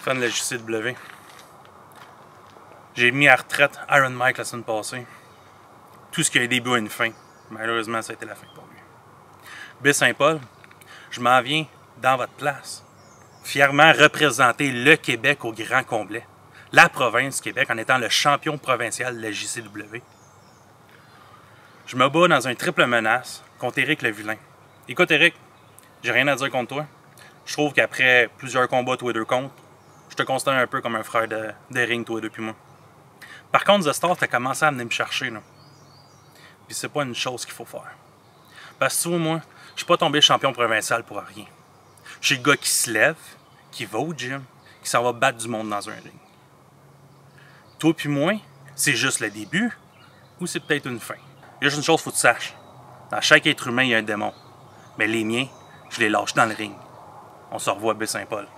Fan de la JCW. J'ai mis à retraite Iron Mike la semaine passée. Tout ce qui a un début a une fin. Malheureusement, ça a été la fin pour lui. Baie-Saint-Paul, je m'en viens dans votre place. Fièrement représenter le Québec au grand complet. La province du Québec en étant le champion provincial de la JCW. Je me bats dans un triple menace contre Éric le Vilain. Écoute Éric, j'ai rien à dire contre toi. Je trouve qu'après plusieurs combats tous les deux contre, je te considère un peu comme un frère de ring tous les deux puis moi. Par contre, The Star, t'as commencé à venir me chercher là. Puis c'est pas une chose qu'il faut faire. Parce que tu vois, moi, je suis pas tombé champion provincial pour rien. Je suis le gars qui se lève, qui va au gym, qui s'en va battre du monde dans un ring. Toi puis moi, c'est juste le début ou c'est peut-être une fin. Il y a juste une chose qu'il faut que tu saches. Dans chaque être humain, il y a un démon. Mais les miens, je les lâche dans le ring. On se revoit à Baie-Saint-Paul.